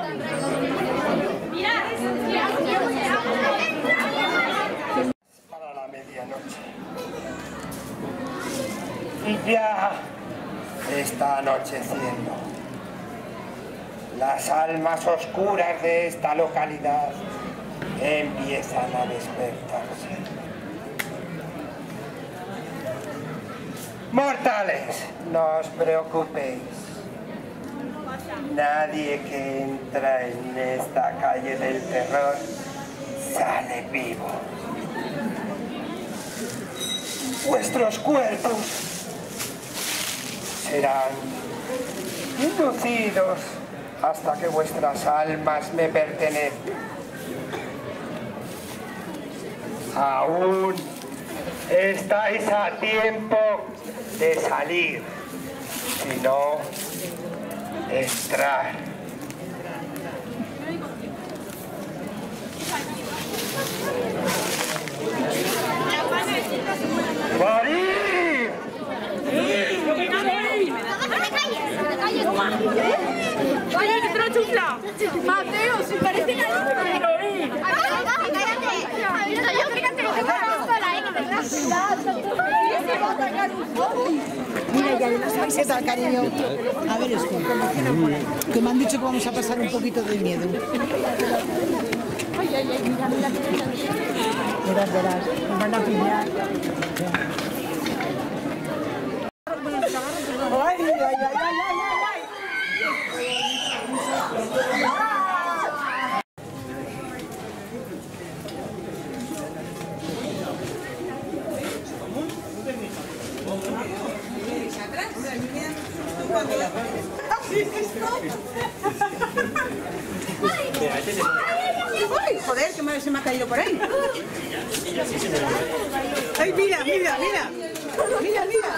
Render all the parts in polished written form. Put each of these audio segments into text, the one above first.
Para la medianoche. Y ya está anocheciendo. Las almas oscuras de esta localidad empiezan a despertarse. Mortales, no os preocupéis. Nadie que entra en esta calle del terror sale vivo. Vuestros cuerpos serán inducidos hasta que vuestras almas me pertenezcan. Aún estáis a tiempo de salir, si no, entrar. ¡Morir! ¡Oye, que te lo chufla! ¡Mateo, si parece la heroína! Mira, ya no sabéis qué tal, cariño. A ver, esto, que me han dicho que vamos a pasar un poquito de miedo. Ay, ay, ay, mira, mira, mira. Verás, verás, nos van a pillar. Ay, ay, ay, ay, ay, ay. ¡Ay, joder, que se me ha caído por ahí! ¡Ay, mira, mira, mira! ¡Mira, mira!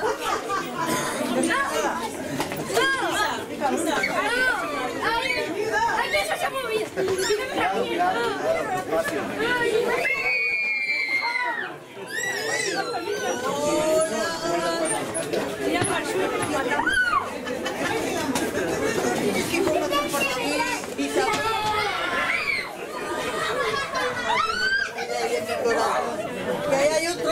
¡Ay, eso se ha movido! Mira para el suelo que nos matamos. ¿Y ahí hay otro?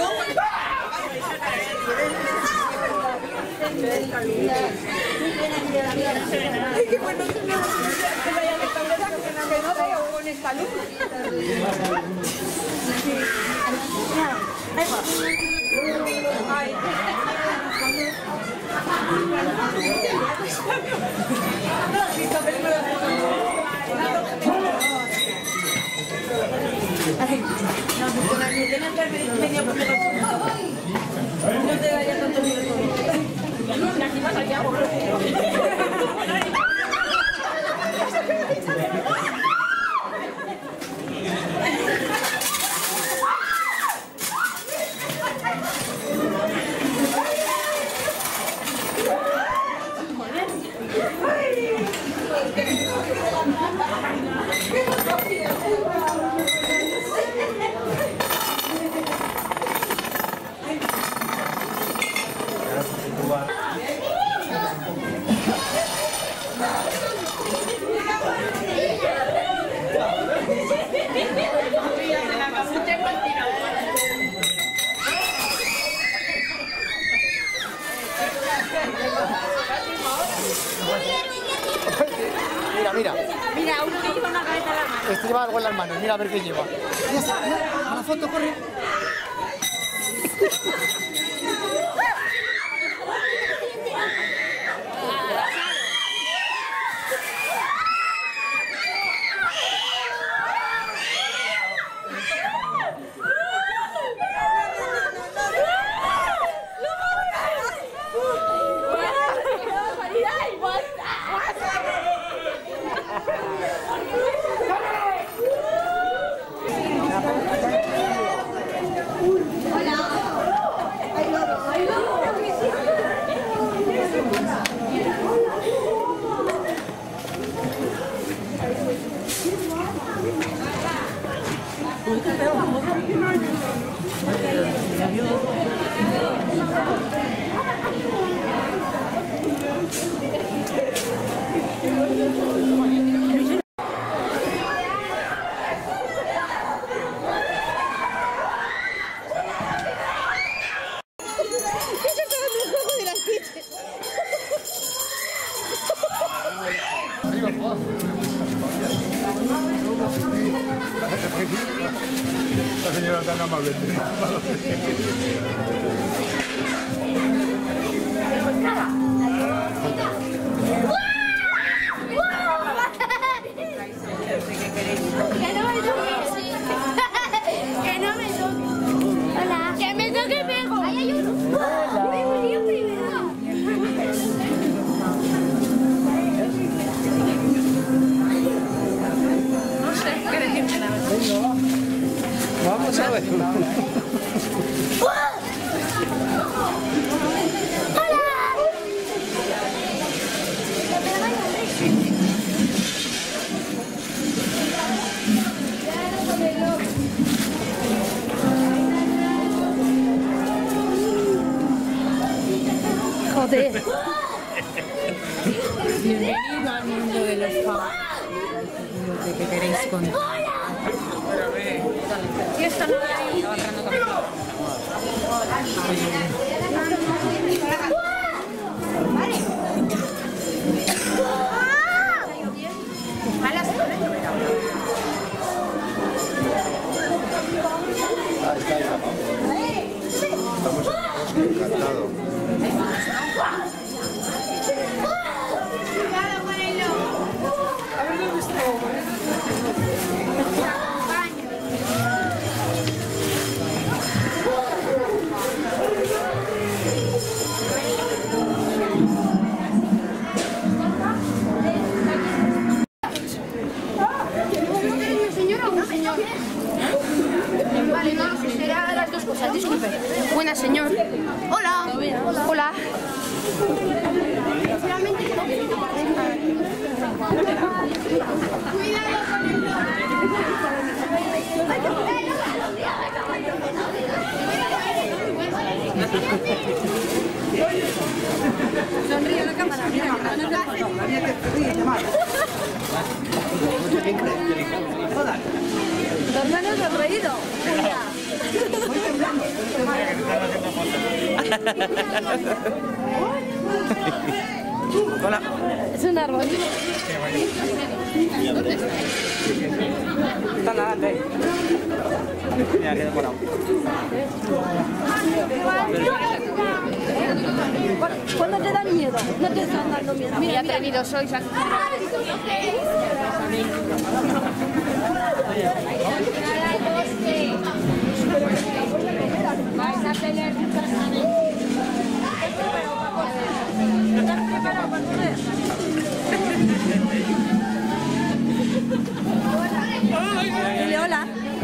¡Ay, qué bueno! Que vaya de cabeza, que no veo con esta luz. Ahí va. Ay. No te vayas tanto miedo. Aquí vas allá. Mira, mira. Mira, uno que lleva una cabeza en la mano. Este lleva algo en las manos, mira a ver qué lleva. Ya está, mira, a la foto, corre. La señora tan amable. Que no me toques. Que no me toques. Hola. Que me toque pego. Ahí hay uno. Me murió primero. No sé qué decirte nada. Vamos a ver. Joder. Bienvenido al mundo de los famosos. ¿Qué queréis contar? Y esta no la hay. Estamos encantados. ¿Señora o un señor? Vale, no lo sé, será las dos cosas, disculpe. Buenas, señor. Hola. Hola. Sonríe a la cámara, mira, Dos manos han reído. Hola. Es un árbol. Está nadando. Mira, queda colado. ¿Cuándo te da miedo? No te están dando miedo. Mira, atrevido sois. Vais a pelear tu ¿estás preparado para correr? Dile hola.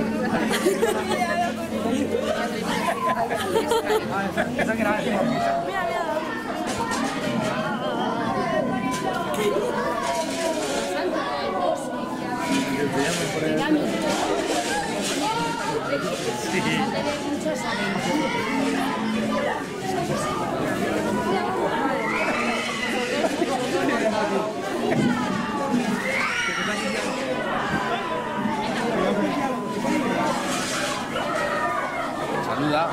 Saluda.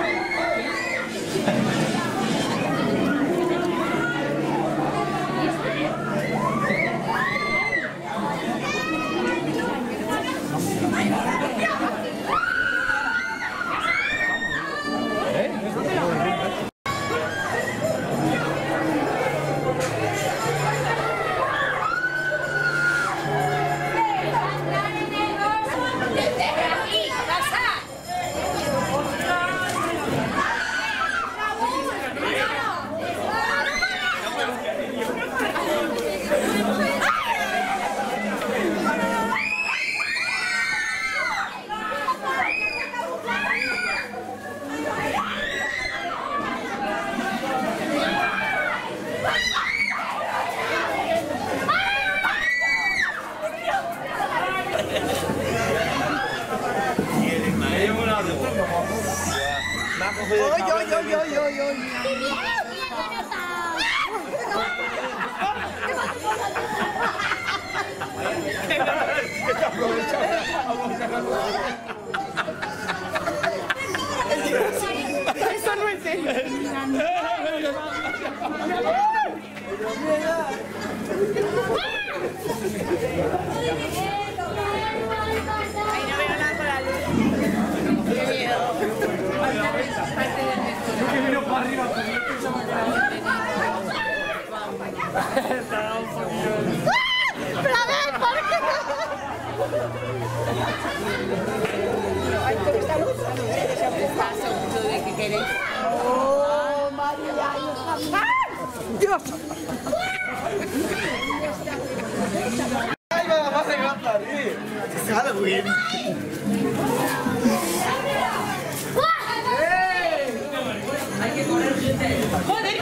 Eso no es serio. queréis. ¡Oh, María! ¡Dios! ¡Ay, me la vas a encantar! ¡Es Halloween! Hay que correr, gente. ¡Joder!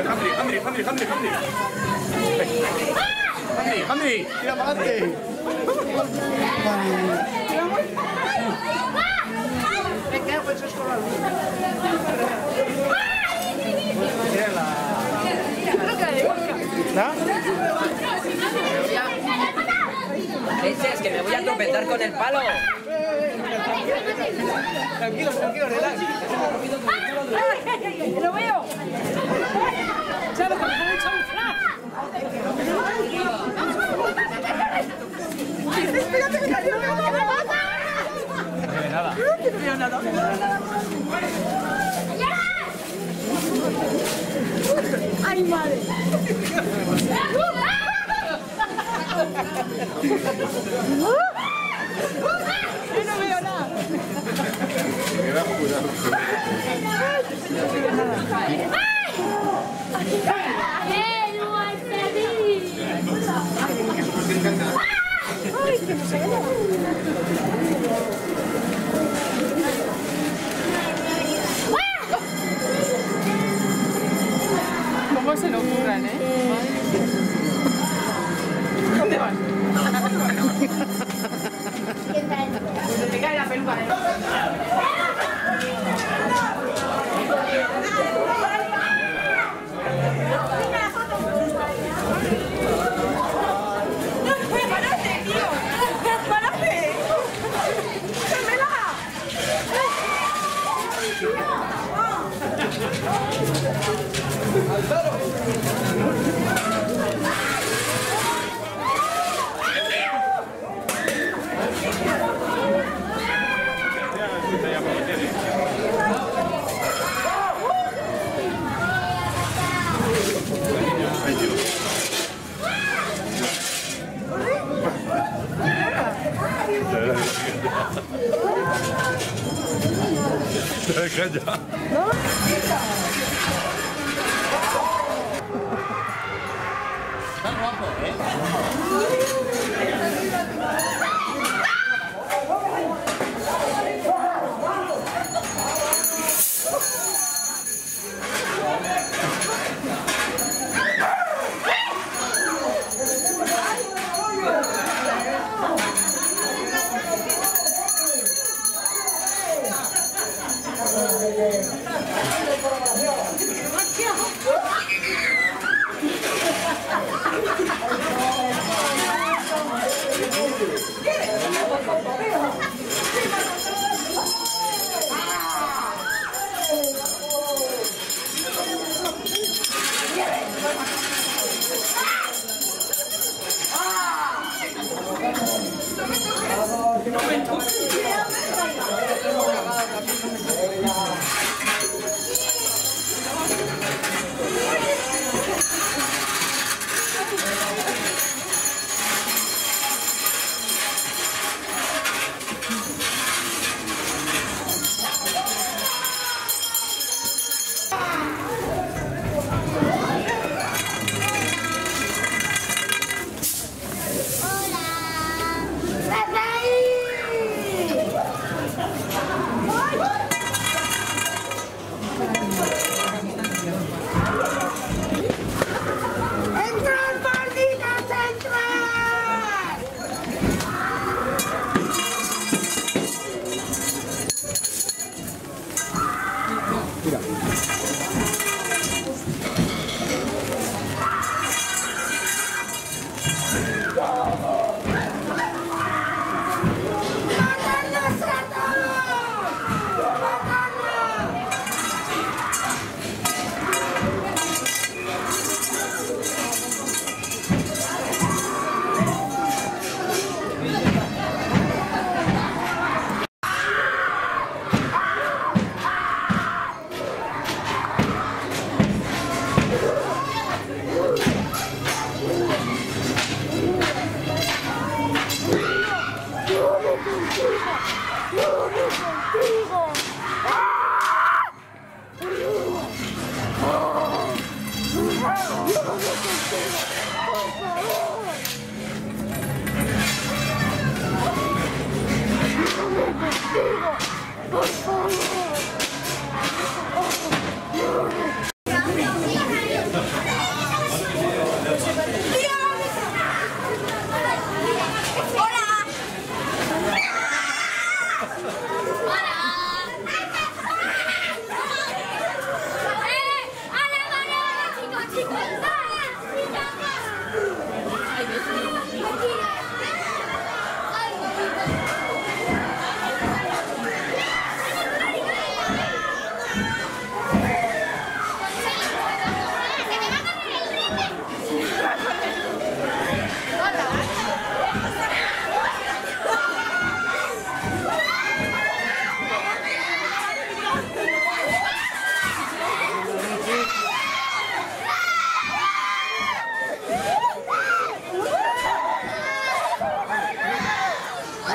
¡Hamdi! ¡Tira para adelante! Me cago en sus colores. ¿No? Leches, que me voy a tropezar con el palo. Tranquilos, relax. ¡Lo veo! ¿Sabes que me han echado un flash? ¡Espérate, que cayó! No tiene nada. No veo nada. ¡Ay, madre! Yo no veo nada. ¡Ay, que no se ve! ¿Cómo se lo ocurran, eh? ¿Dónde van? Me cae la peluca, ¿eh? ¡Párate, tío! ¡Párate! ¡Dámela! Calla. Está guapo, ¿eh?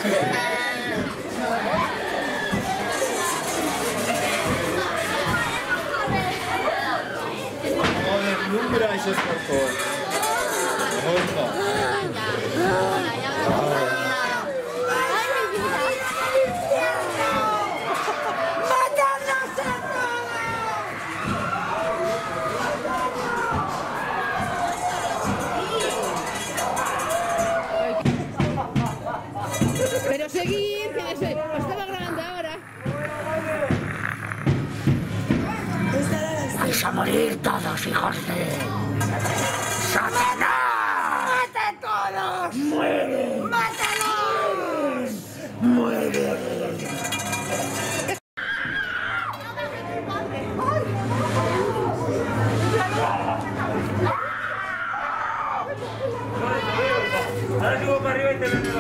deslumbra esos ojos. Pero seguir, que os estaba grabando ahora. ¡Vais a morir todos, hijos de... ¡Satanás! ¡Mata a todos! ¡Muere! ¡Mátalos! ¡Muere! Ahora subo para arriba y te lo...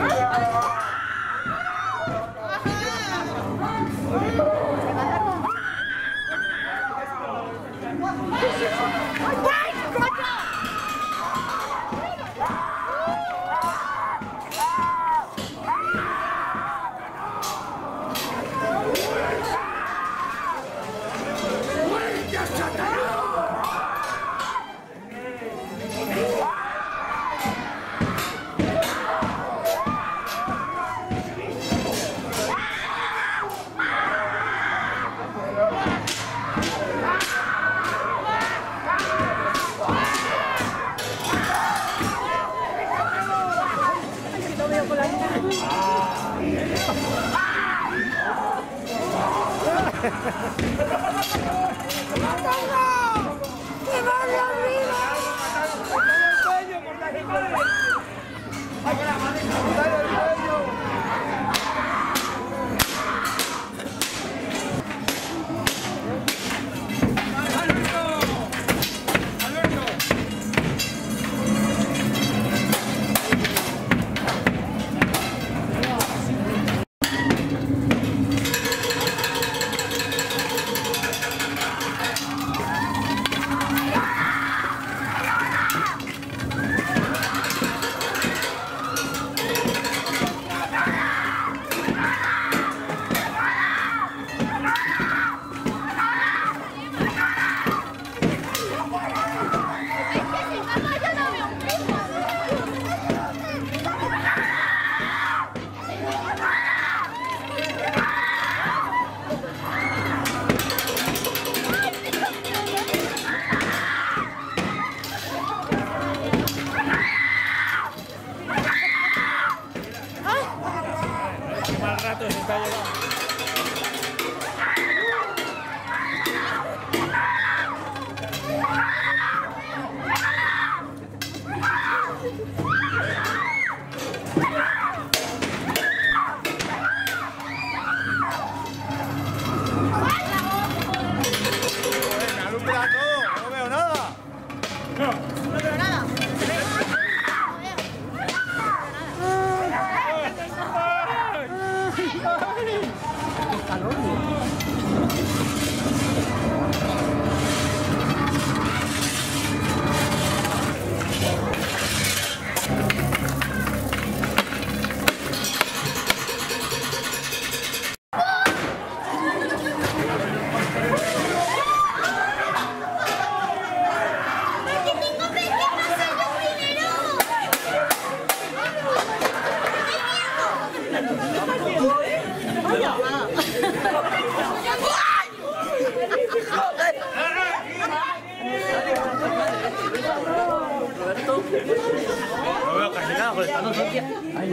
No veo casi nada, porque está no Sofía.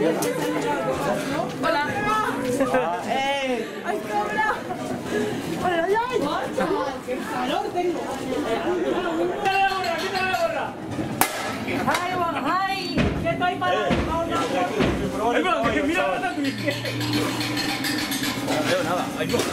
Hola. ¡Ay, cobra! ¡Ay, ay! ¡Qué calor tengo! ¡Quítale la gorra! ¡Quítale la gorra! ¡Ay, ay! ¿Qué estoy parado? Mira la gata a tu izquierda. No veo nada. Ay, no.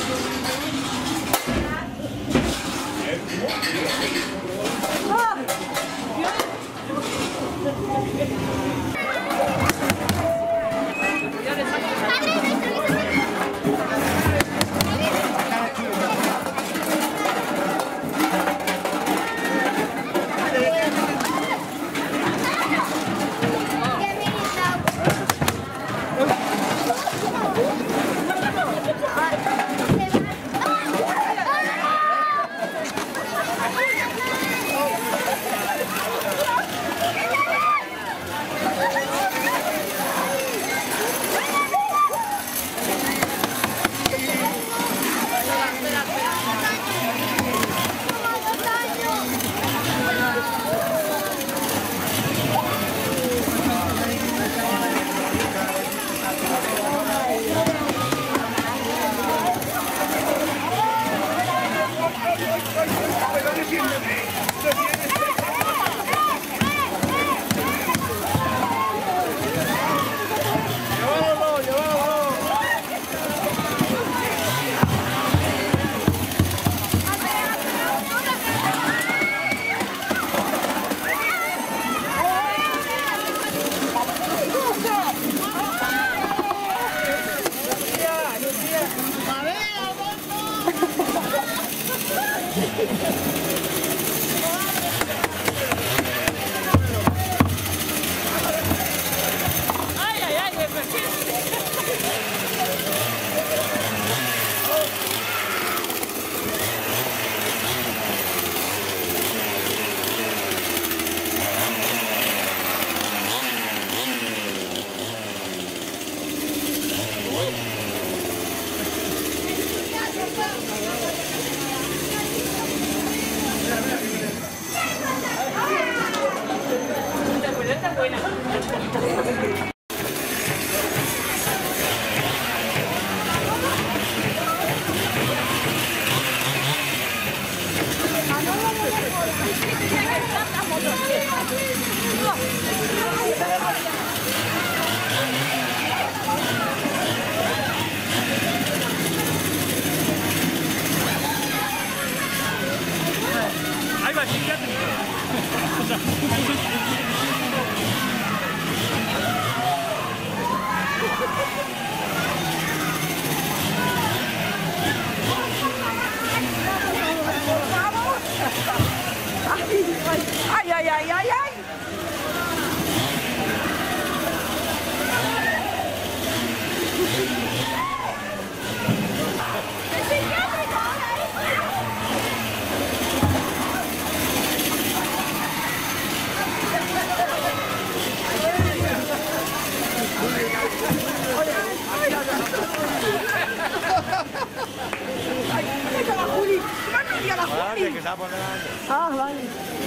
Vale, que está por delante. Ah, vale.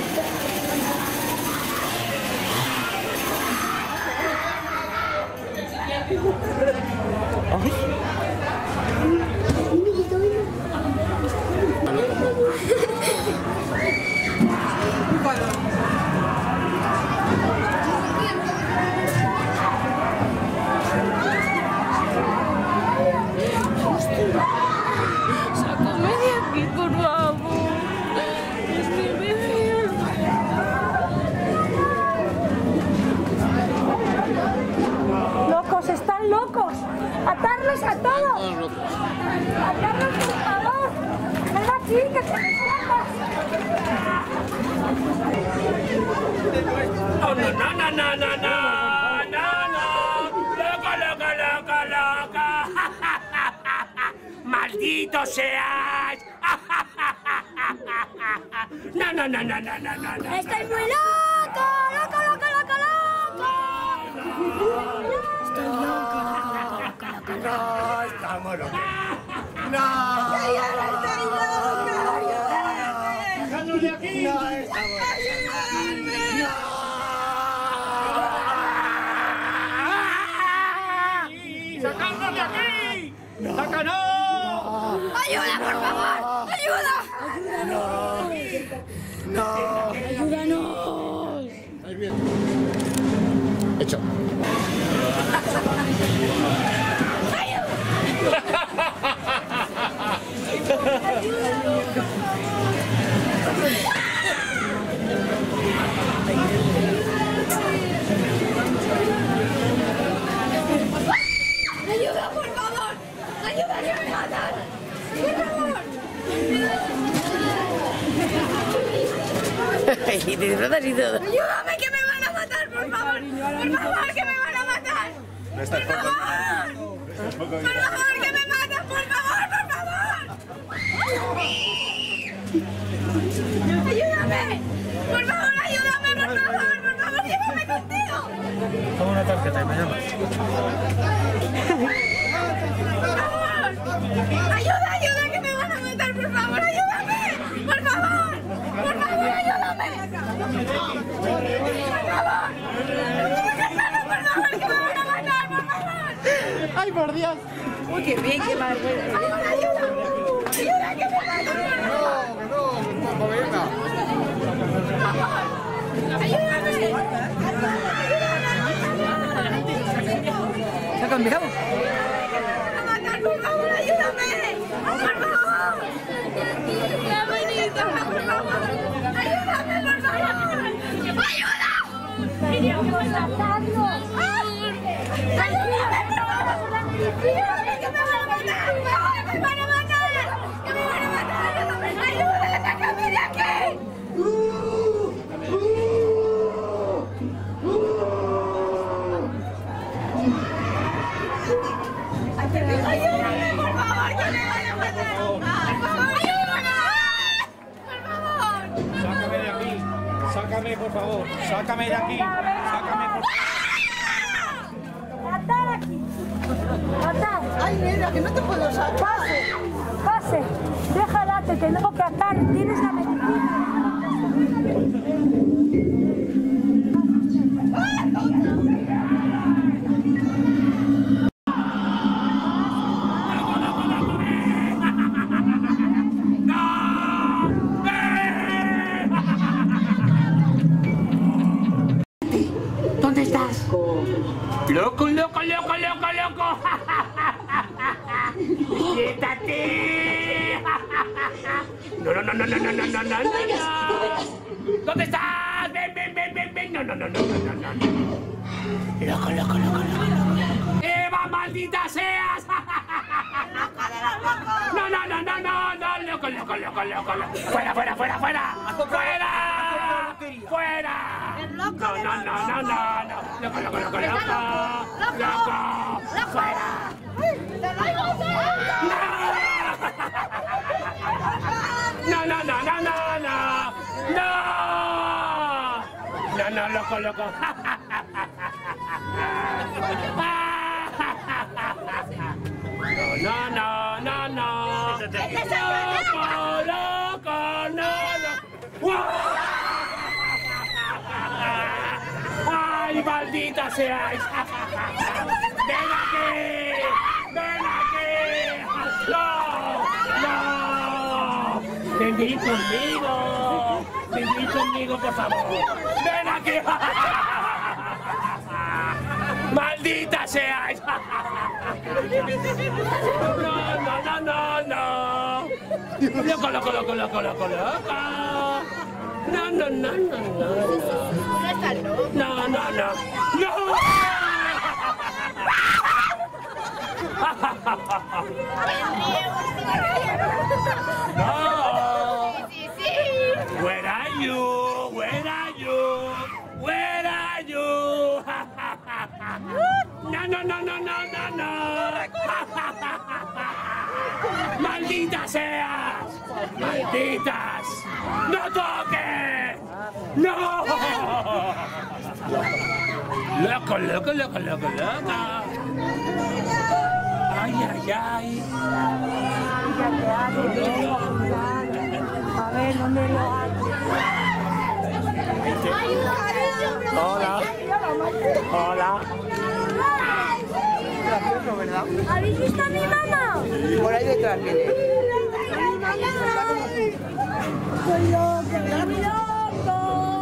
Sácame de aquí, por favor. Es que me veo. Locos, están locos. Atarlos a todos. Atarlos, por favor. Ven aquí, que te escapas. Oh, no, no, no, no, no, no, no, no. Loca, loca, loca, loca. ¡Maldito seas! No, no, no, no, no, no, no, no. ¡Estoy muy loco! ¡Loco, loco, loco, loco! Estoy loco, loco, loco, loco. No, estamos locos. No. ¡Sácanos de aquí! No, estamos ¡sacadnos de aquí! ¡Sácanos! ¡Ayuda, por favor! ¡Ayuda! No. ¡Ayúdanos! Hecho. ¡Ayuda, por favor! ¡Ayuda, que me matan! ¡Por favor! Y te disfrutas y todo. ¡Ayúdame, que me van a matar, por favor! ¡Por favor, que me van a matar! ¡Por favor! ¡Por favor, que me matan! ¡Por favor, por favor! ¡Ayúdame! ¡Por favor, ayúdame, por favor! ¡Por favor, llévame contigo! Toma una tarjeta y me llamas. ¡Por favor! ¡Ayuda, ayuda, que me van a matar! ¡Por favor, ayúdame! ¡Por favor! ¡Por favor, ayúdame! ¡Por favor! ¡Por favor, que me van a matar! ¡Por favor! ¡Ay, por Dios! ¡Uy, qué bien, qué mal! ¡Ayuda, ayuda! ¡Ayuda, que me matan! No, venga. ¡Ayúdame! ¿Se ha cambiado? ¡A matar, por favor, ayúdame! ¡Por favor! ¡La manita, por favor! ¡Ayúdame, por favor! ¡Ayuda! ¡Ayúdame, por favor! ¡Ayúdame, que me van a matar! ¡Me van a matar! ¡Que me van a matar! ¡Ayuda, sácame de aquí! ¡Ayúdame, por favor, que me van a matar! ¡Por favor, ayúdame! ¡Por favor! Sácame de aquí. Sácame, por favor. Sácame de aquí. Sácame, por favor. Atar aquí. Atar. ¡Ay, mira, que no te puedo sacar! Pase. Pase. Déjala, te tengo que atar. Tienes la medicina. ¿Dónde estás? ¡Loco, loco, loco, loco, loco! ¡Quítate! ¡No, no, no, no, no, no, no, no, no, no! ¿Dónde estás? ¡Ven, ven, ven, ven, ven! ¡No, no, no, no, no, no, no! ¡Loco, loco, loco, loco, loco! ¡Eva, maldita seas! ¡No, no, no, no, no, no! ¡Loco, loco, loco, loco, loco! ¡Fuera, fuera, fuera, fuera! ¡Fuera! ¡Fuera! No, no, no, no, no, no. Loco, loco, loco, loco. Loco. Fuera. No, no, no, no, no, no. No. No, no, loco, loco. ¡Maldita seáis! ¡Ven aquí! ¡Ven aquí! ¡No! ¡No! ¡Venid conmigo! ¡Venid conmigo, por favor! ¡Ven aquí! ¡Maldita seáis! ¡No, no, no, no, no! ¡Loco, loco, loco, loco, loco, loco! ¡No, no, no, no, no! ¡No, no, no! ¡No! ¡No! Where are you? Where are you? Where are you? No, no, no, no, no, no, no. ¡Maldita seas! ¡Malditas! ¡No toques! ¡No! ¡Loco, loco, loco, loco, loco! ¡Ay, ay, ay! A ver, ¿dónde lo hay? Hola. Hola. ¿Habéis visto a mi mamá? Por ahí detrás viene. ¡Soy loco! ¡Estoy loco!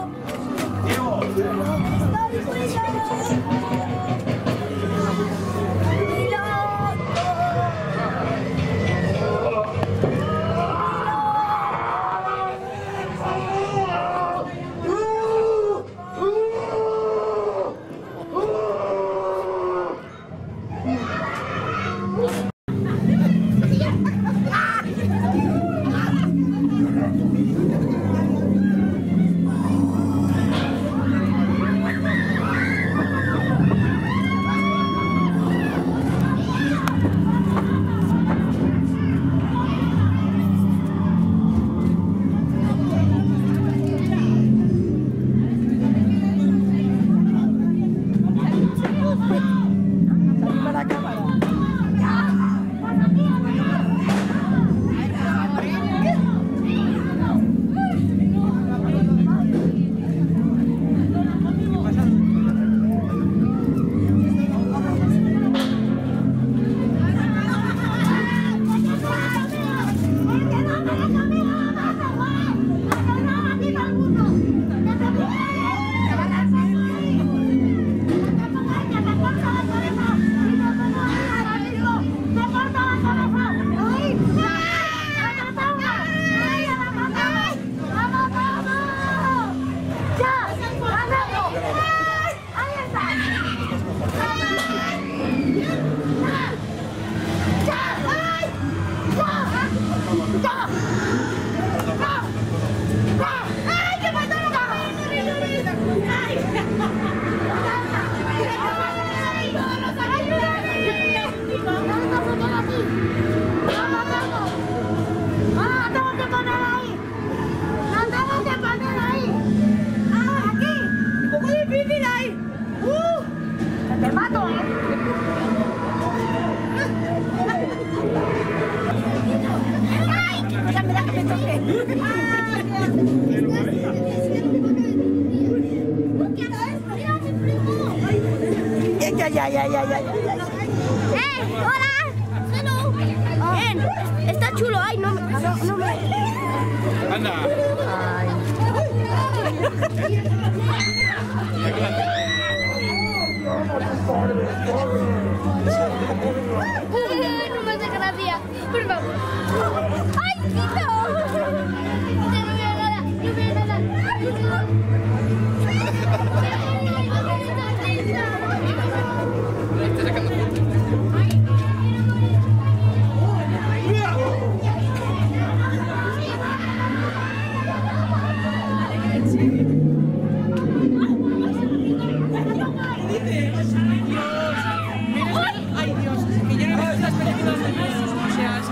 ¡Hola! ¡Salud! Bien, está chulo. Ay, no me... Anda. No me hace gracia. Por favor. ¡Ay, Tito! No voy a nada. No voy a nada. Está sacando fotos. Ay Dios, que yo no he visto las películas de Jesús, o sea, es que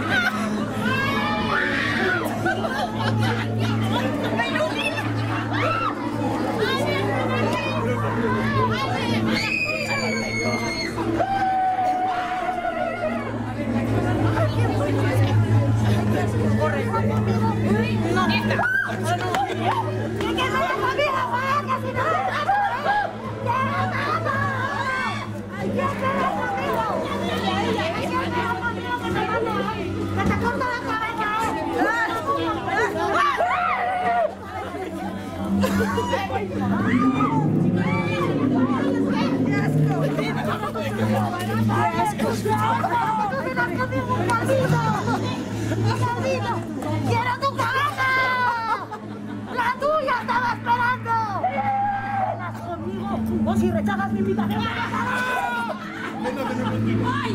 ¡Que te corto la cabeza! ¡Quiero tu cabeza! ¡La tuya estaba esperando! ¡Vienes conmigo! ¡O si rechazas mi invitación! ¡Ay,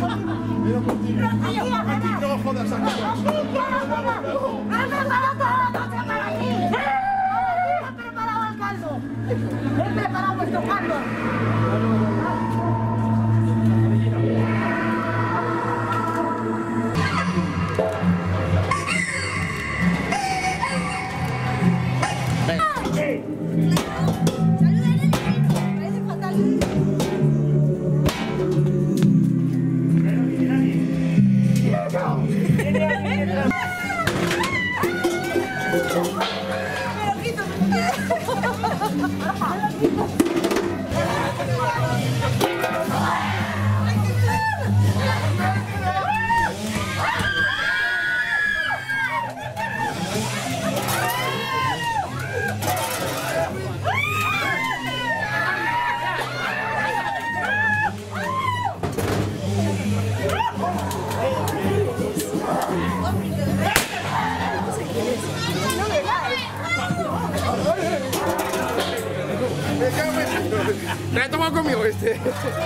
No jodas a ¡Aquí quiero jugar! ¡He preparado toda la noche para aquí! ¡He preparado el caldo! ¡He preparado vuestro caldo! Me he tomado conmigo este.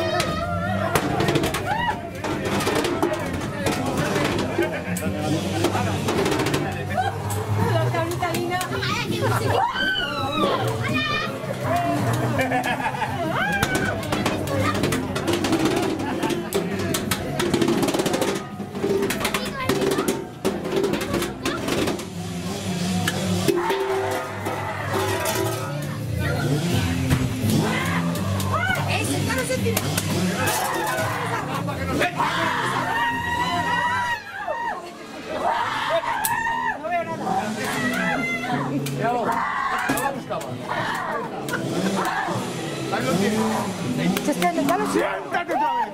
Siéntate otra vez.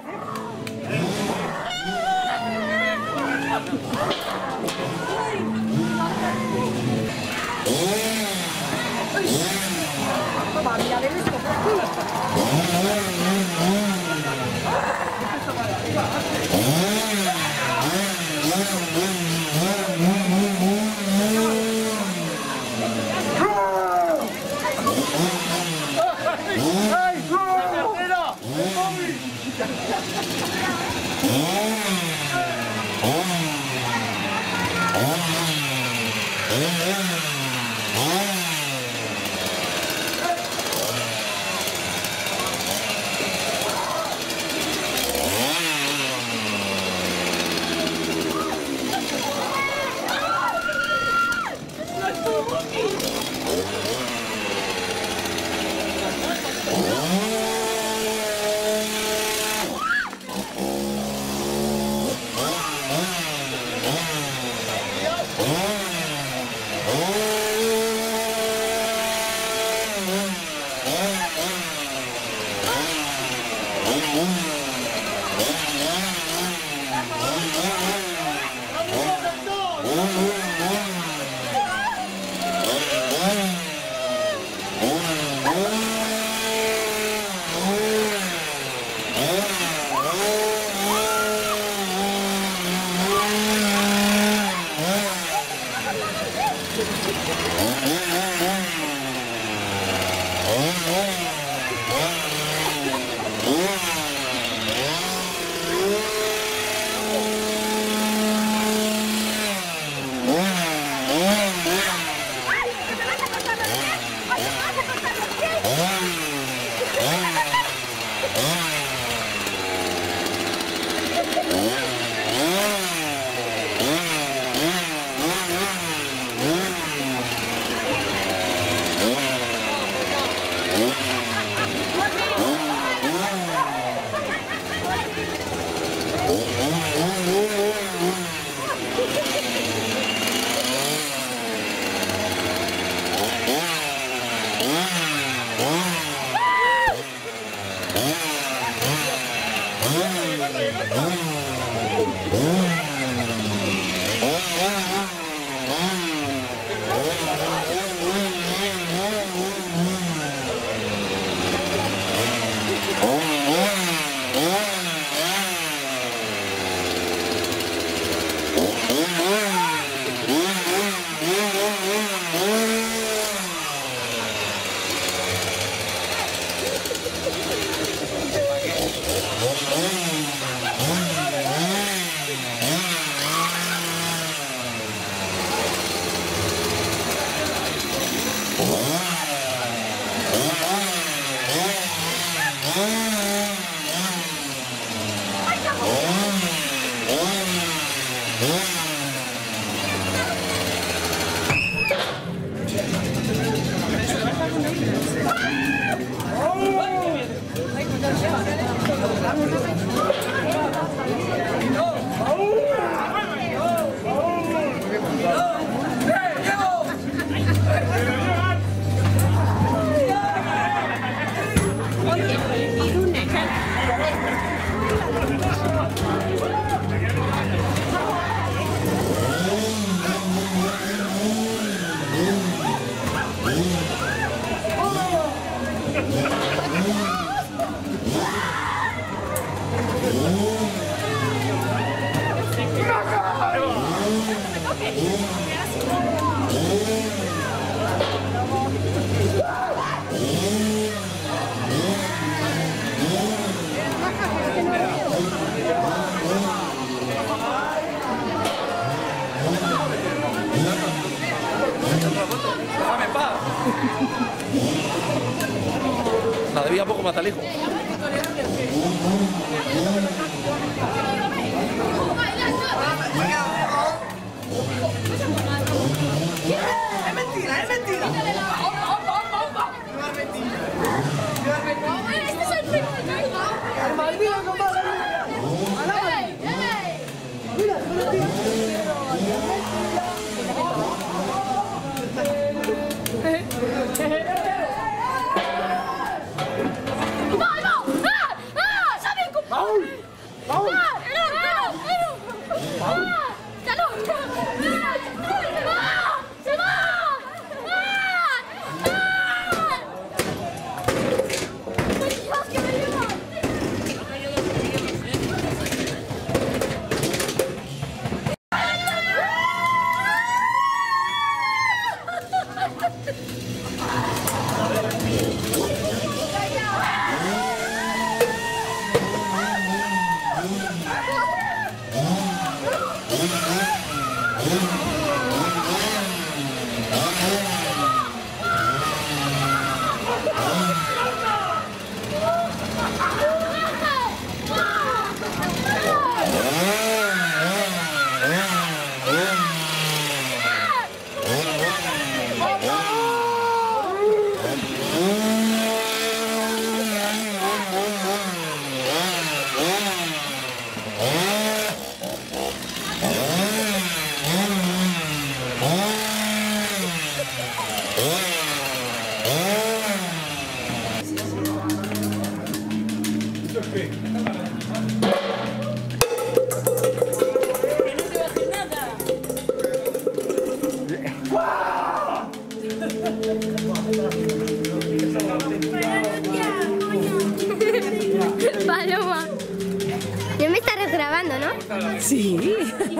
La debía poco más al hijo. Es mentira, es mentira. Este es el primo de Paloma. Ya me estás grabando, ¿no? Sí.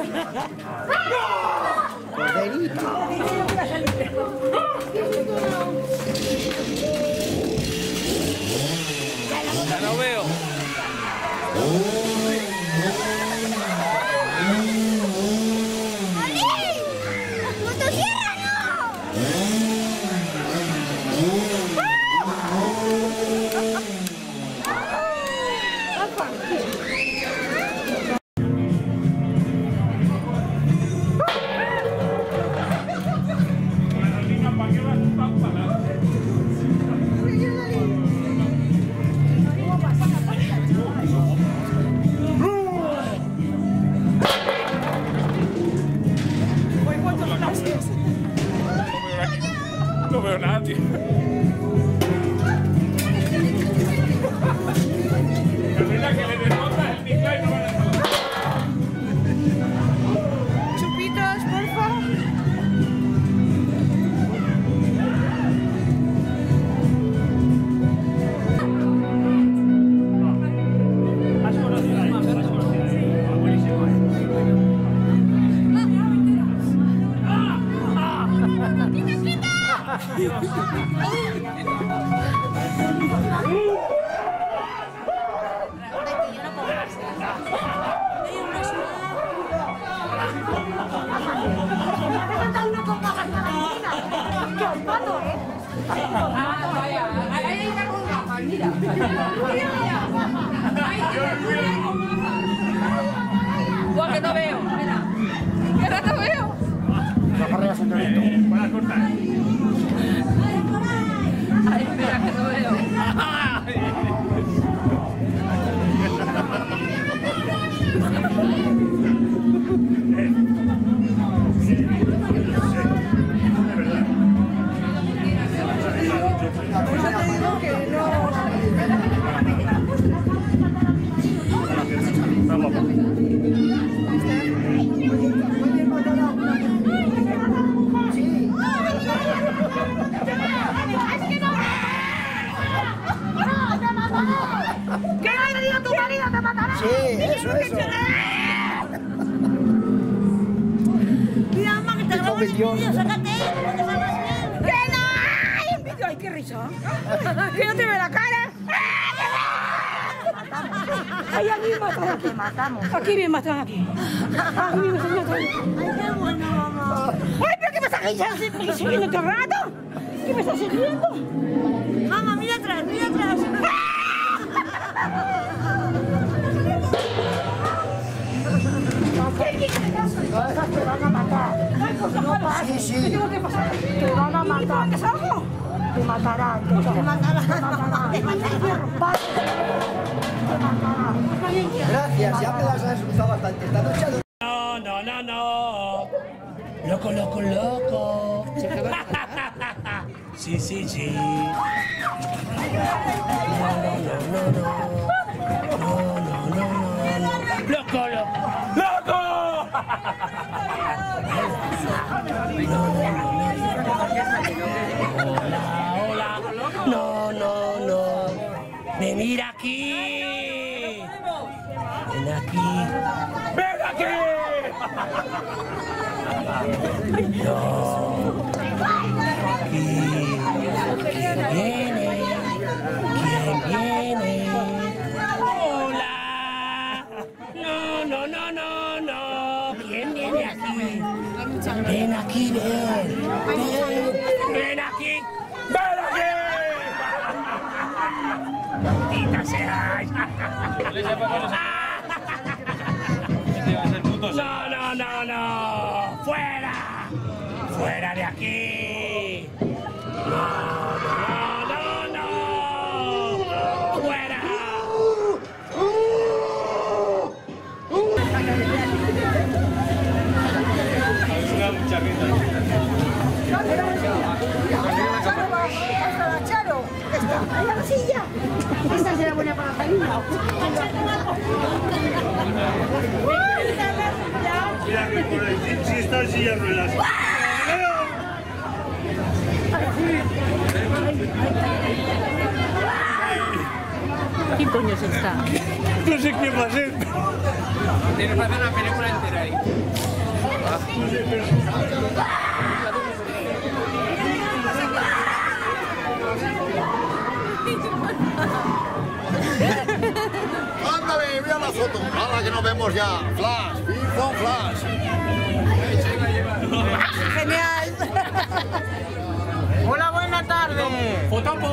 Corderito. Ya no veo. ¡Motosierra no! No veo nada, tío. La verdad que le desmonta el Ahí hay una con gafas, mira. Buah, que no veo, mira. Que ahora no veo. Para cortar. Ay, espera, que no veo. ¿Qué le ha dicho tu marido? ¡Te matará! Sí, eso. Mira, mamá, que te grabo el vídeo, sácate. ¡Que no hay un vídeo! ¡Ay, qué risa! ¡Que no te ve la cara! ¡Ay, aquí matan! ¡Te matamos! Aquí bien matan, aquí. Aquí bien matan. ¡Ay, qué bueno, mamá! ¡Ay, pero qué me estás siguiendo todo el rato! ¿Qué me estás siguiendo? Mamá, mira atrás, mira atrás. Te van a matar. No pases. Sí. ¿Qué tengo que pasar? Te van a matar. ¿Qué algo? Te matarán. Te matarán. Gracias, ya me las has usado bastante. Esta noche No. Loco. Sí. No. Loco. Hola. No. Venir aquí. Ven aquí. No. ¿Quién viene? Hola. No. ¿Quién viene aquí? Ven aquí, ven aquí. Maldita seas. No. Fuera de aquí. No. Fuera. Charo, ahí la silla. Esta será buena para la familia. Mira que por ahí, si está en silla de ruedas. ¿Quién coño se está? No sé quién va a ser. Tienes que hacer una película entera ahí. Ándale, mira la foto. Ahora que nos vemos ya. Flash, Flash. Genial. Hola, buena tarde. Fotopo.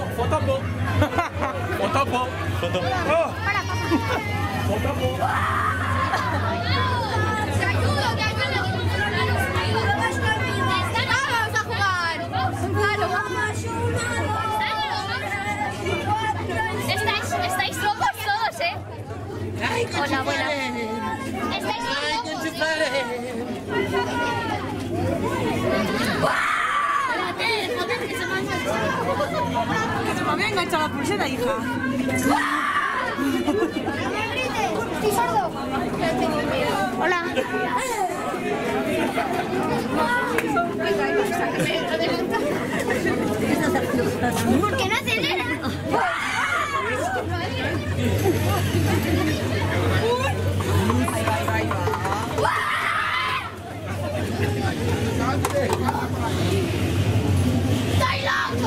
¡Te ayudo! ¡Vamos a jugar! ¡Claro! Estáis locos todos, ¿eh? Hola, buenas. ¿Estáis locos? Espérate, que se me ha enganchado. Que se me había enganchado la pulsera, hija. Estoy sordo. Tengo miedo. Hola. ¿Por qué no acelera? ¡Estoy loco!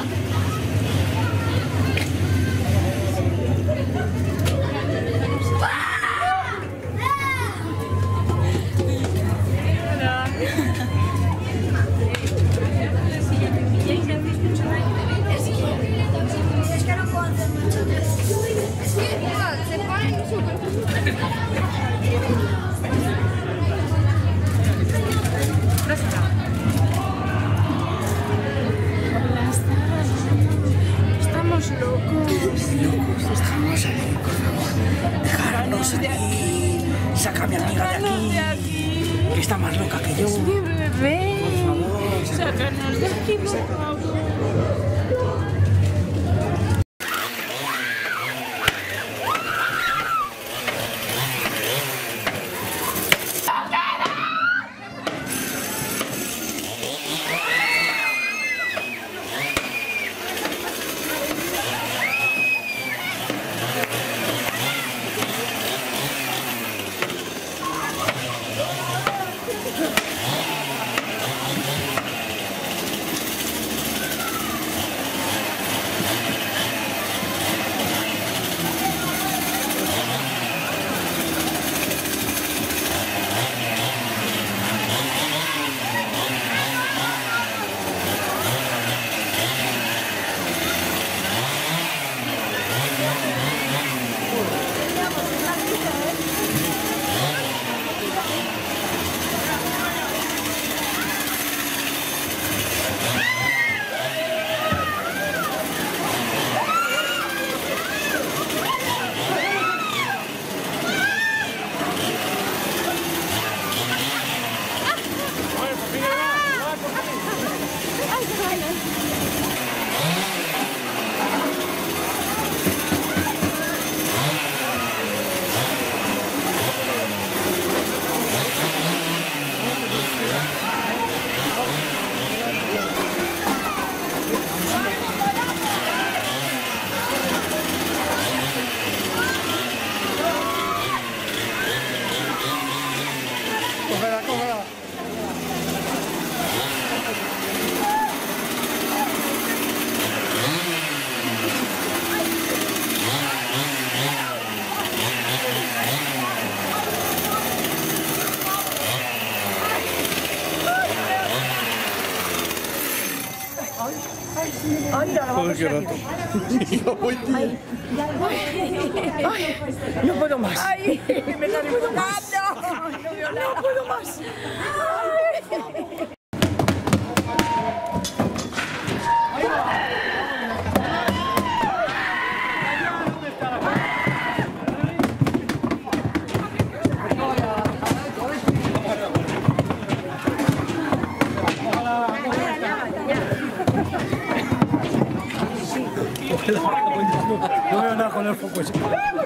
Saca a mi amiga de aquí, que está más loca que yo. Es mi bebé. Por favor. Sácanos de aquí, por favor. No puedo más. Ay, me está remontando. No puedo más. No voy a andar con el foco ese.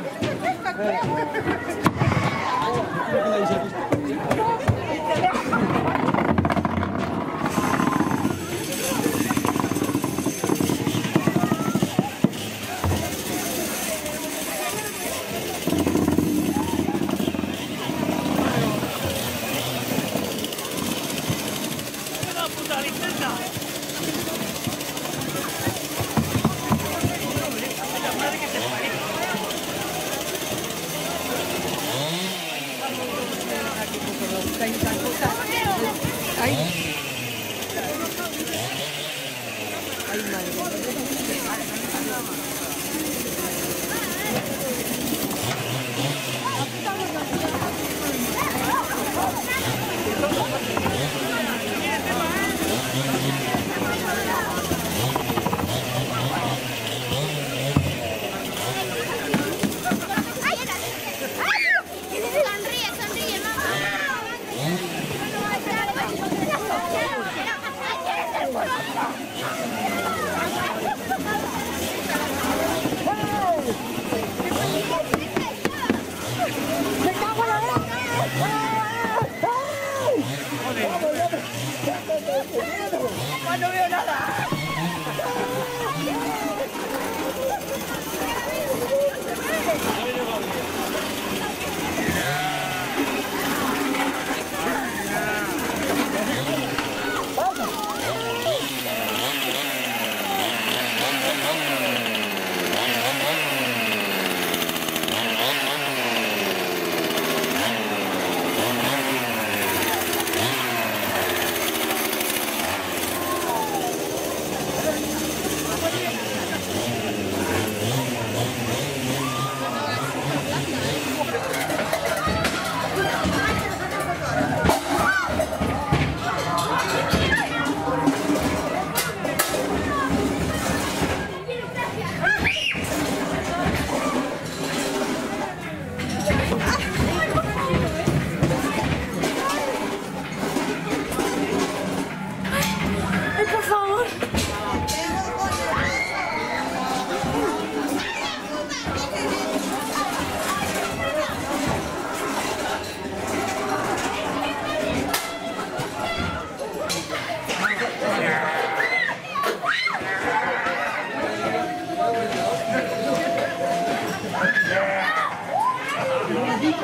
Sonríe, mamá.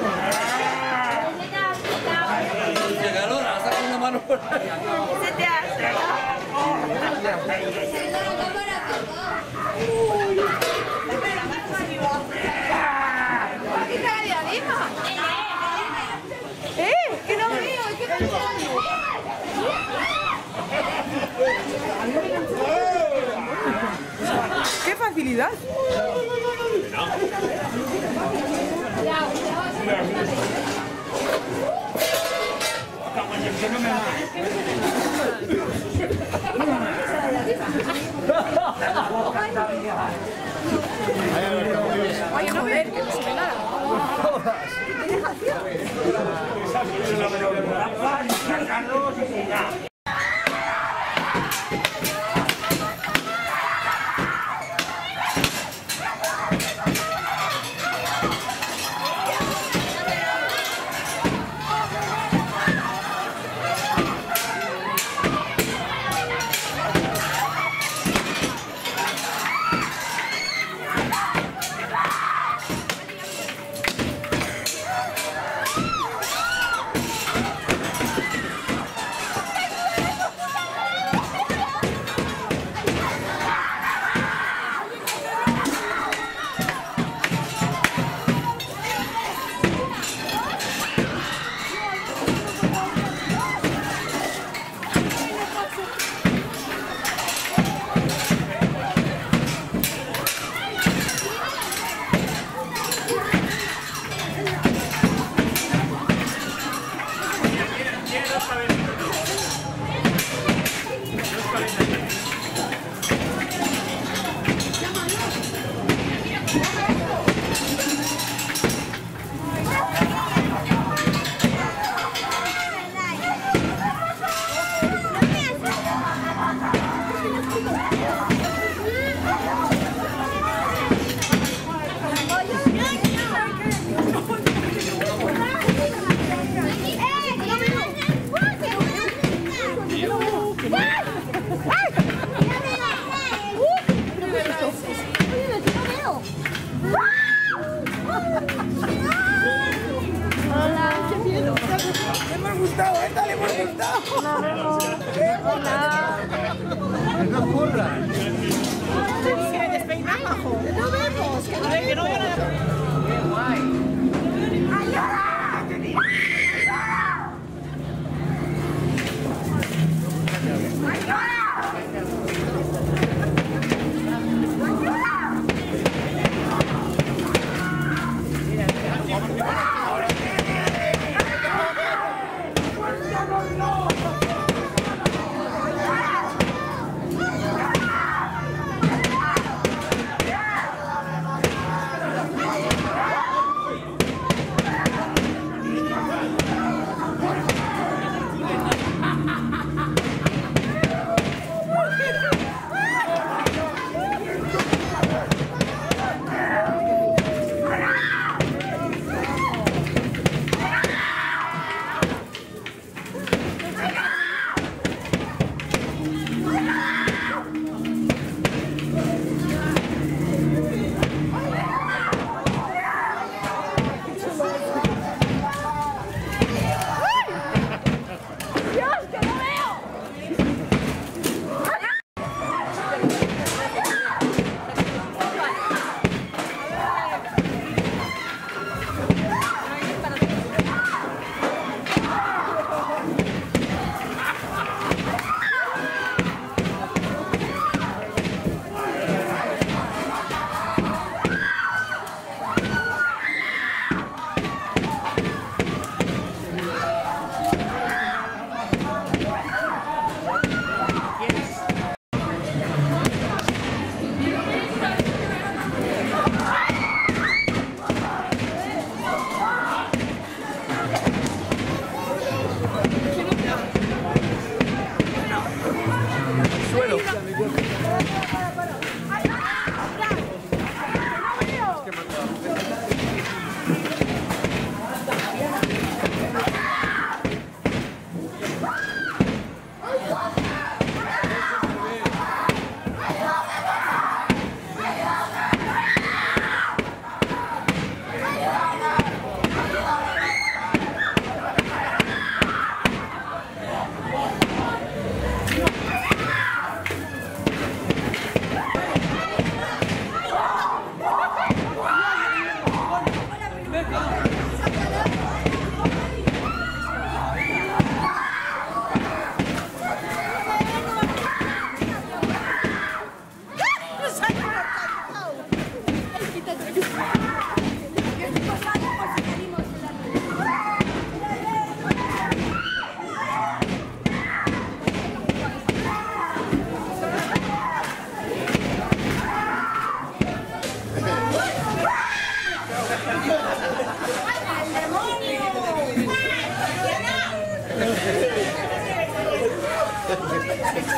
Llegadora, saca una mano por ahí. Se te hace. ¿Qué está de arriba? Que no veo, es que no veo. ¡Qué facilidad! Oye, no ver, que no se ve nada.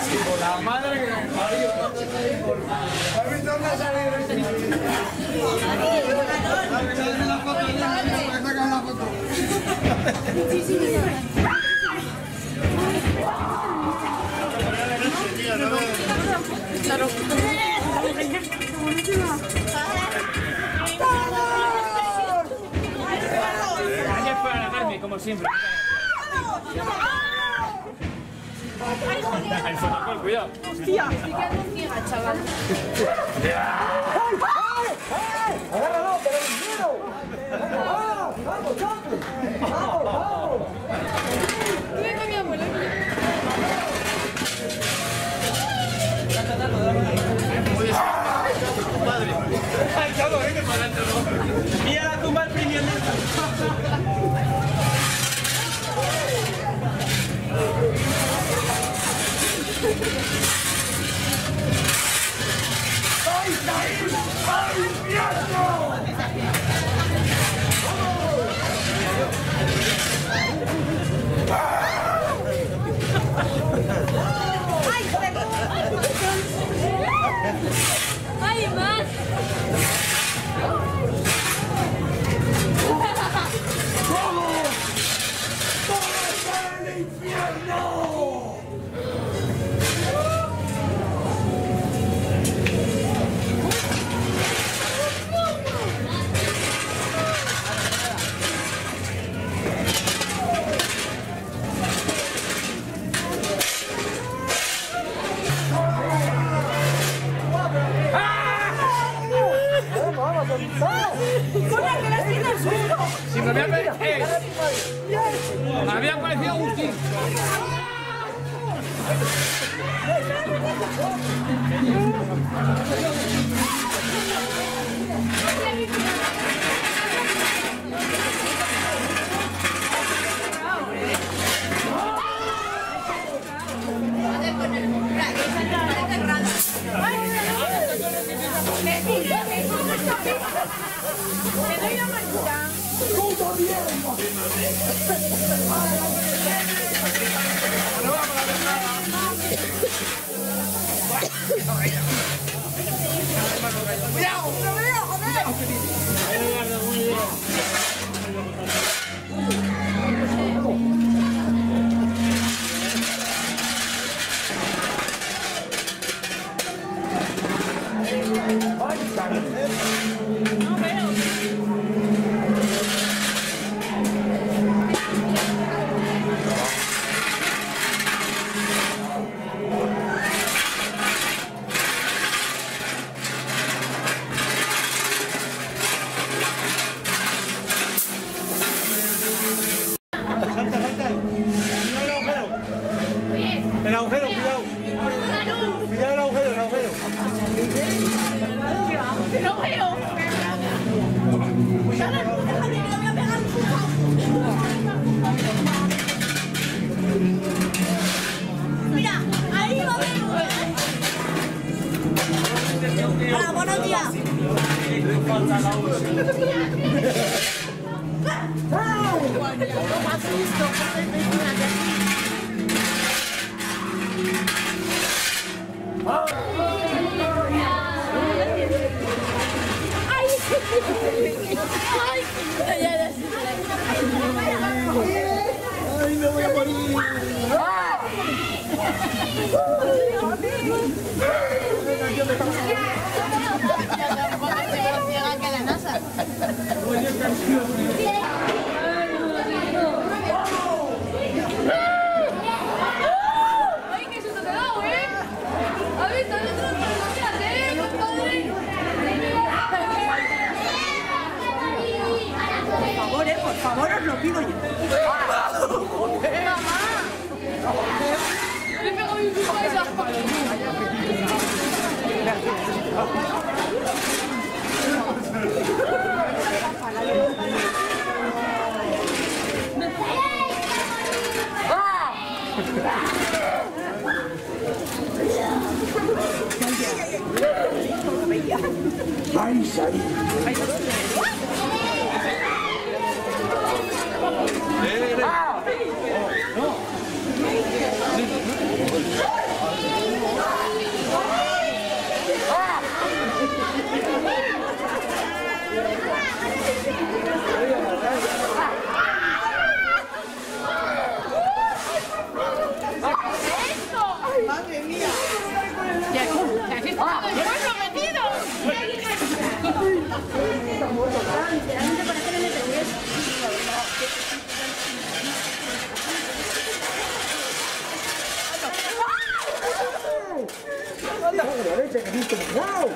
Por la madre que me parió. ¿Has visto dónde ha salido? Dale la foto, saca la foto. Claro. Gracias por alarmarme, como siempre. El fotocol, cuidado. Hostia. Estoy quedando ciega, chaval. ¡Agárralo, pero el miedo! ¡Vamos, vamos, vamos! ¡Vamos, vamos! Venga, mi abuela. Mira la tumba al primer. ¡Ay, más! Si me había aparecido Agustín. ¡Me doy la manita! ¡Cuidado! ¡No veo, joder! El agujero, cuidado. Cuidado el agujero, el agujero. ¡No veo! Mira, ahí va a ver. Hola, buenos días. ¡Ay, me voy a morir! ¡Ay, qué susto te ha dado, eh! ¿Has visto? ¡No te lo conocías, compadre! Por favor, os lo pido yo. ¡Mamá! ¡Le he pegado un pico a esa! ese grito, ¡no!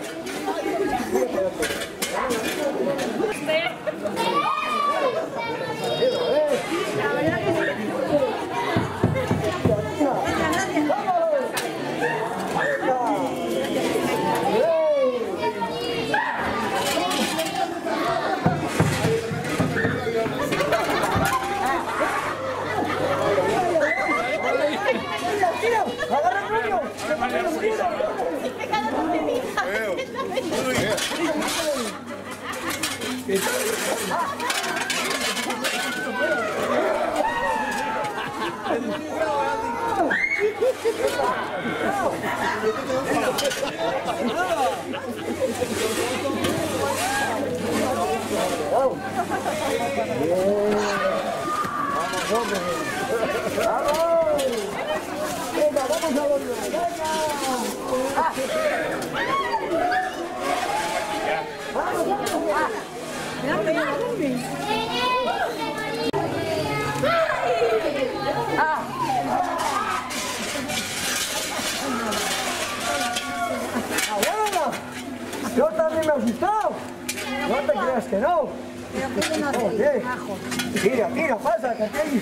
Yo también me he asustado. No te creas que no. Oye, tira, pasa, que aquí.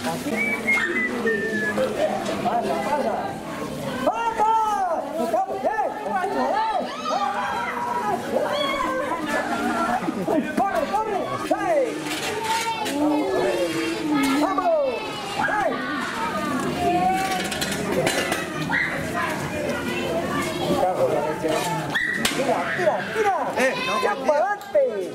Pasa. ¡Vamos! ¡Estamos bien! ¡Corre! ¡Sí! ¡Vamos! ¡Sí! Tira. ¡Ya para adelante!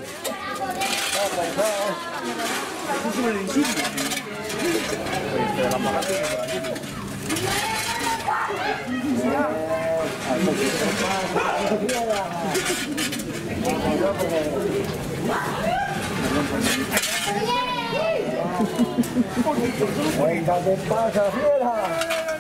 ¡Oiga, ¿qué pasa, fiera?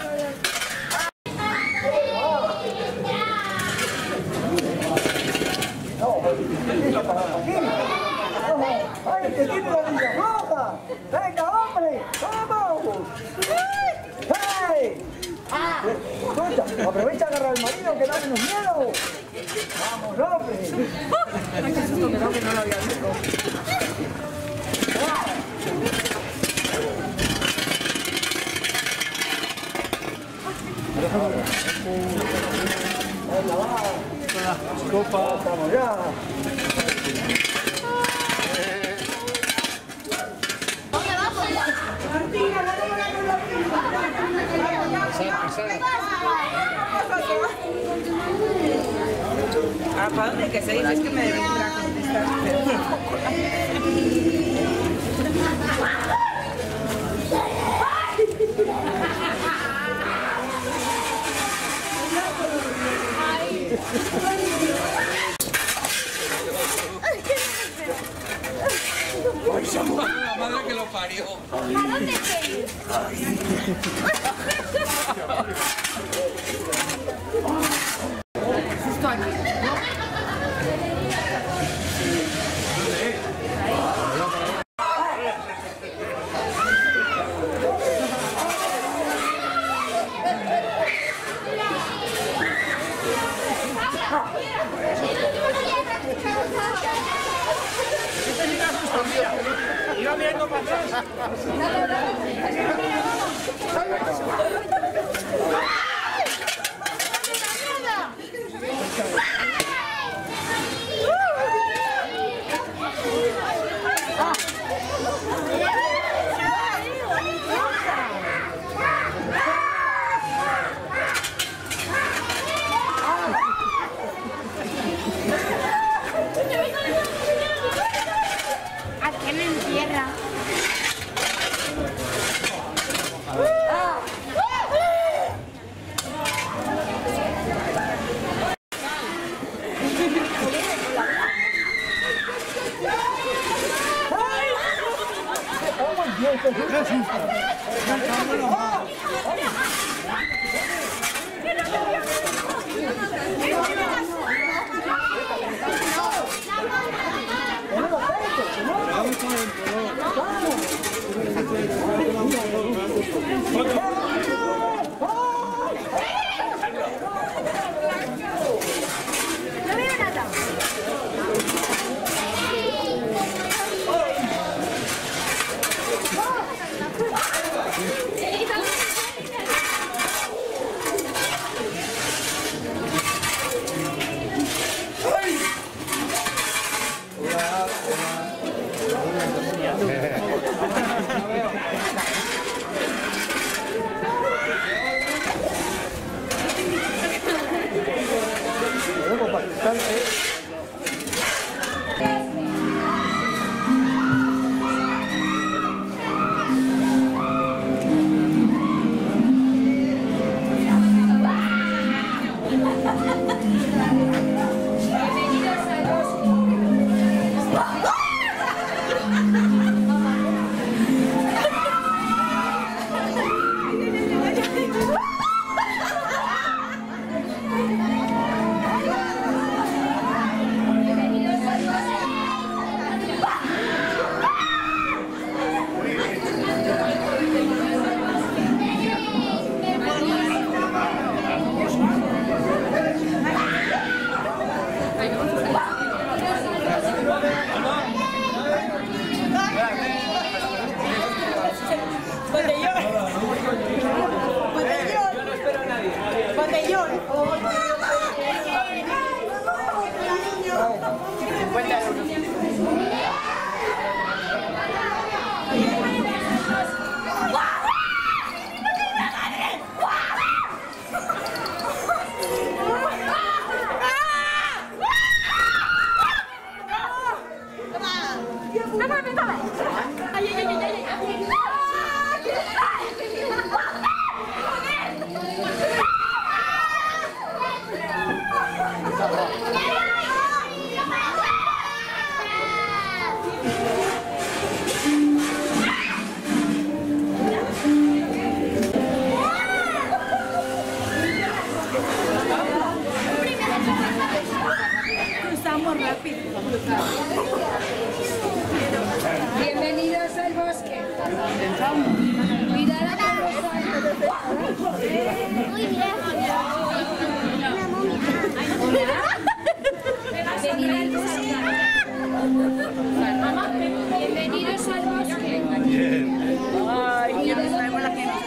¡Ay, que tiene la vida roja! ¡Venga, hombre! ¡Vamos! ¡Hey! Escucha, aprovecha a agarrar al marido que da menos miedo. ¡Vamos, hombre! ¡Ay, qué susto me da que no lo había visto! ¡Venga, va! ¡Copa! ¡Vamos ya! ¿Para dónde que se dice? Es que me deben entrar a contestar. La madre que lo parió. ¿A dónde quieres? Justo aquí. Iba mirando para atrás. ¿A quién entierra? Bienvenidos al bosque. Ay, ya nos traemos la que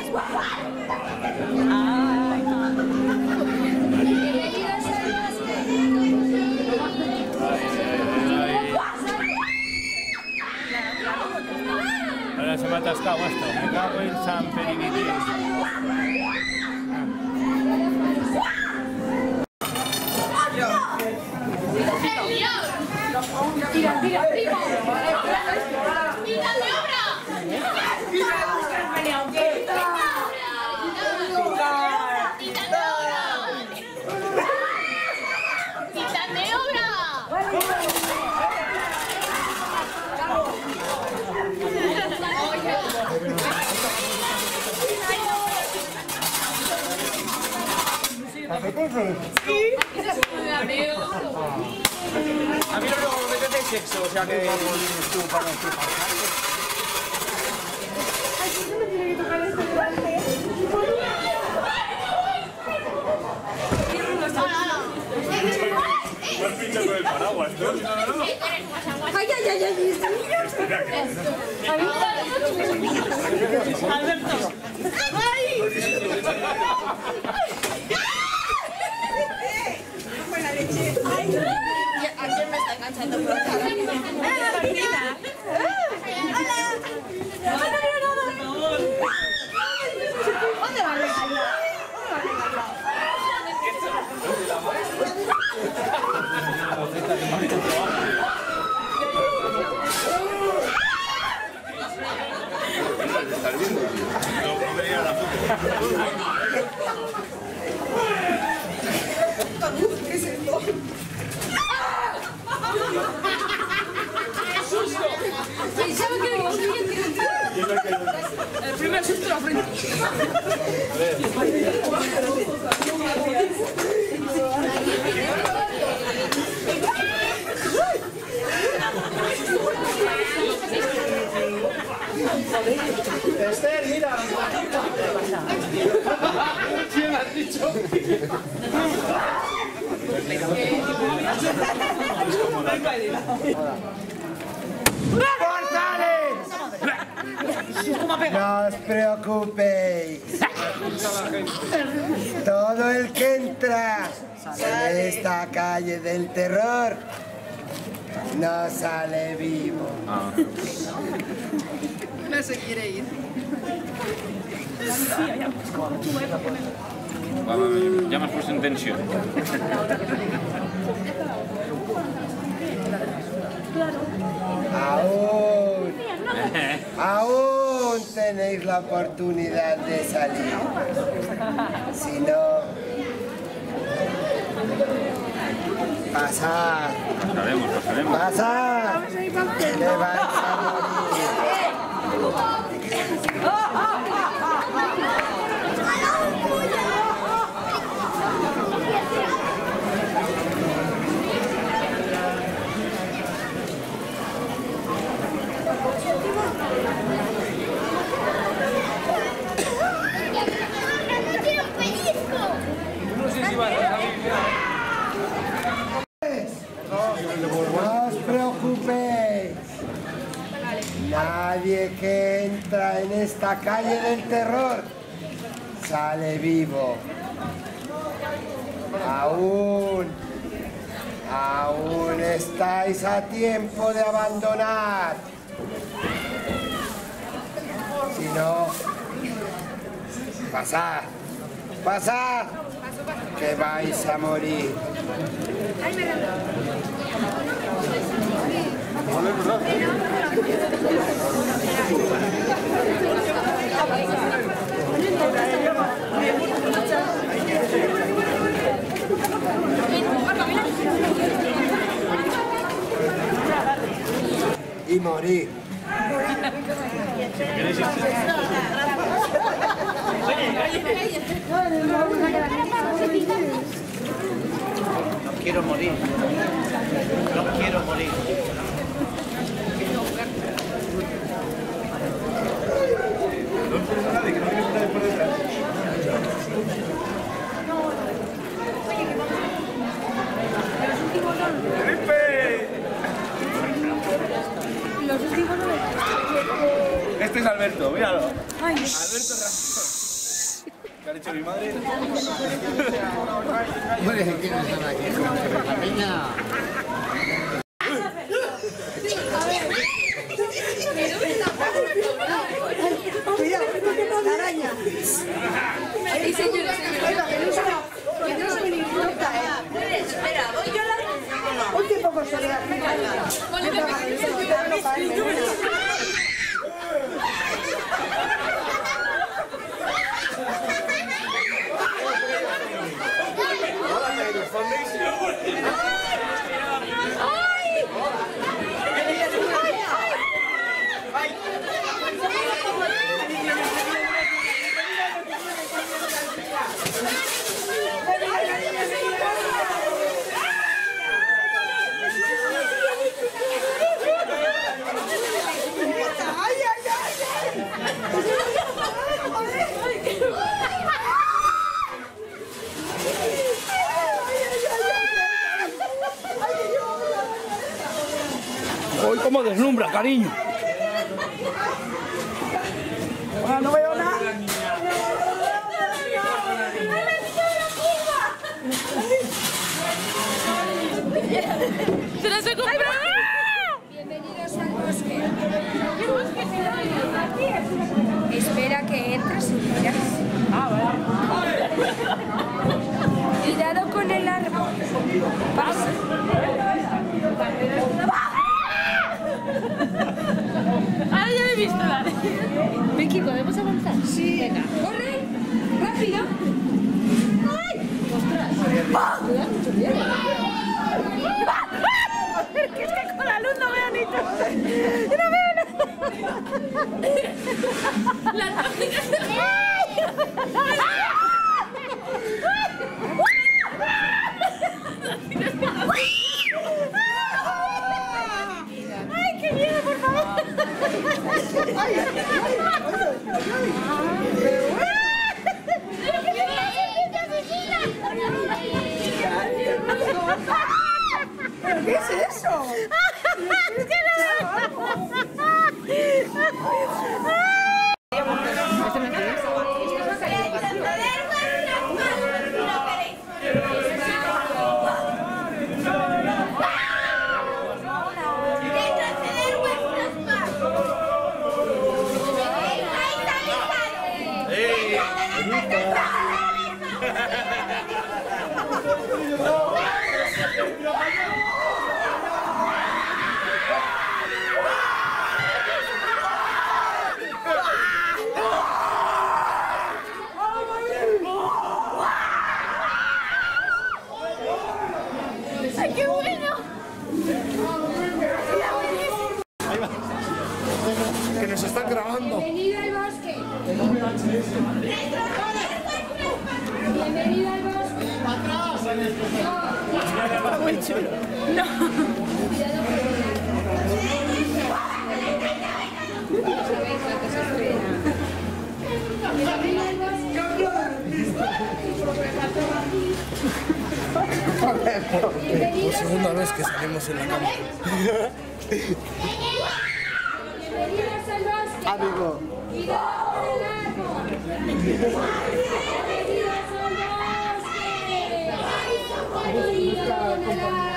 Ahora se me ha atascado esto. Me cago en San Peribiti. Tira, tira, primo. ¡Tita de obra! ¡Tita de obra! ¡Tita de obra! ¿Te apetece? A mí no me apetece sexo, o sea que... tú para ¿Has pinchado con el paraguas, no? Ay, ay, ay, ay, Alberto. Buena leche. ¿A quién me está enganchando por acá? Martina. Hola. ¿Dónde va a regalar? ¿Qué es esto? Pensaba que era el primer susto de la frente. Esther, mira. ¿Quién has dicho? No os preocupéis. Todo el que entra en esta calle del terror no sale vivo. No se quiere ir. Ya me has puesto en tensión. Aún tenéis la oportunidad de salir. Si no, pasad. Pasad. Que vais a morir. No os preocupéis. Nadie que entra en esta calle del terror sale vivo. Aún estáis a tiempo de abandonar. Si no, pasad, pasad, que vais a morir. Y morir. No quiero morir. No quiero morir. Alberto, míralo. Alberto Ramón. ¿Qué ha dicho mi madre? Hombre, ¿quiénes están aquí? La peña. Cuidado, la araña. Ay, señora, que no se me importa, Espera, voy yo a la... Un tipo con soledad. Hoy como deslumbra, cariño. Ah, no veo nada. ¡Se las he comprado! Bienvenidos al bosque. ¿Qué bosque se Espera que entres y miras. Cuidado con el árbol. Pasa. Ahora ya me he visto la de... Vicky, ¿podemos avanzar? Sí. Venga, corre, rápido. ¡Ay! ¡Ostras! Cuidado, mucho miedo. Que es que con la luz no veo ni todo. No veo nada. La tóxica se ve. ¡Ay, qué miedo, por favor! ¿Pero qué es eso? ¡Es que ¡Ay, qué bueno! Que nos están grabando. Bienvenido al bosque. Bienvenido al bosque. Muy chulo. Por segunda vez que salimos en la cámara. Bienvenidos al bosque. Amigo. Cuidado con el árbol. Bienvenidos al bosque. Cuidado con el árbol.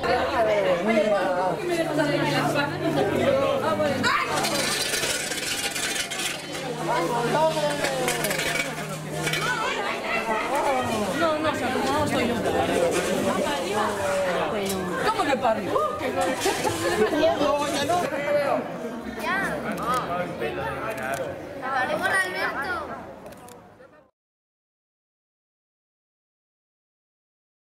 ¿Cómo que para arriba? Ya. Acabaremos, Alberto.